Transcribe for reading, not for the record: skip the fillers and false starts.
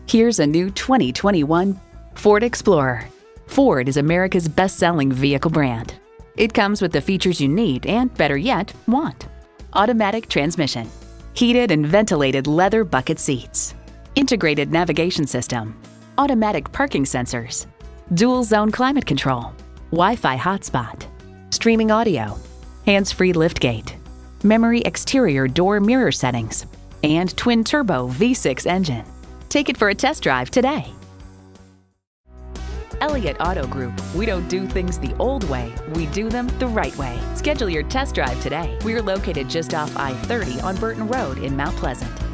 Here's a new 2021 Ford Explorer. Ford is America's best-selling vehicle brand. It comes with the features you need and, better yet, want. Automatic transmission, heated and ventilated leather bucket seats, integrated navigation system, automatic parking sensors, dual-zone climate control, Wi-Fi hotspot, streaming audio, hands-free liftgate, memory exterior door mirror settings, and twin-turbo V6 engine. Take it for a test drive today. Elliott Auto Group. We don't do things the old way, we do them the right way. Schedule your test drive today. We're located just off I-30 on Burton Road in Mount Pleasant.